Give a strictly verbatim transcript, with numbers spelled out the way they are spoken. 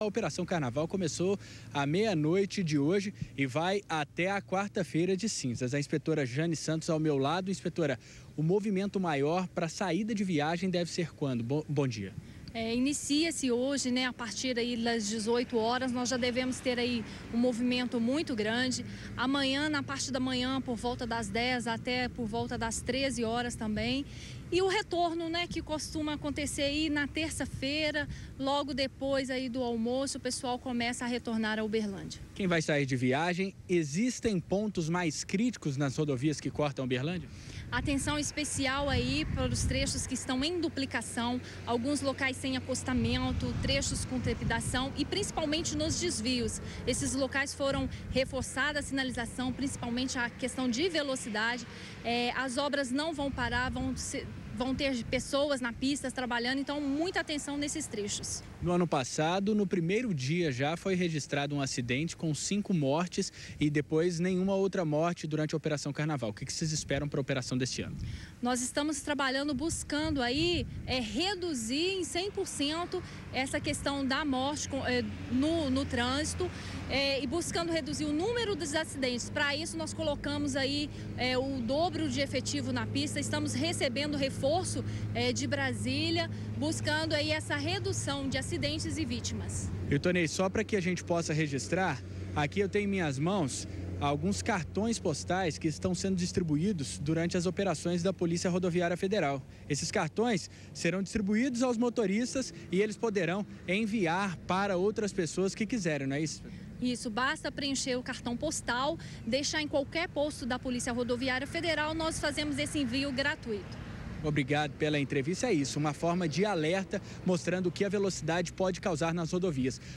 A Operação Carnaval começou à meia-noite de hoje e vai até a quarta-feira de cinzas. A inspetora Jane Santos ao meu lado. Inspetora, o movimento maior para a saída de viagem deve ser quando? Bom, bom dia. É, inicia-se hoje, né, a partir aí das dezoito horas, nós já devemos ter aí um movimento muito grande. Amanhã, na parte da manhã, por volta das dez até por volta das treze horas também. E o retorno, né, que costuma acontecer aí na terça-feira, logo depois aí do almoço, o pessoal começa a retornar a Uberlândia. Quem vai sair de viagem, existem pontos mais críticos nas rodovias que cortam Uberlândia? Atenção especial aí para os trechos que estão em duplicação, alguns locais sem acostamento, trechos com trepidação e principalmente nos desvios. Esses locais foram reforçadas a sinalização, principalmente a questão de velocidade. É, as obras não vão parar, vão ser... Vão ter pessoas na pista trabalhando, então muita atenção nesses trechos. No ano passado, no primeiro dia já foi registrado um acidente com cinco mortes e depois nenhuma outra morte durante a Operação Carnaval. O que vocês esperam para a operação deste ano? Nós estamos trabalhando, buscando aí é, reduzir em cem por cento essa questão da morte é, no, no trânsito é, e buscando reduzir o número dos acidentes. Para isso, nós colocamos aí é, o dobro de efetivo na pista, estamos recebendo reforço Reforço é, de Brasília, buscando aí essa redução de acidentes e vítimas. Eu Tonei, só para que a gente possa registrar, aqui eu tenho em minhas mãos alguns cartões postais que estão sendo distribuídos durante as operações da Polícia Rodoviária Federal. Esses cartões serão distribuídos aos motoristas e eles poderão enviar para outras pessoas que quiserem, não é isso? Isso, basta preencher o cartão postal, deixar em qualquer posto da Polícia Rodoviária Federal, nós fazemos esse envio gratuito. Obrigado pela entrevista. É isso, uma forma de alerta mostrando o que a velocidade pode causar nas rodovias.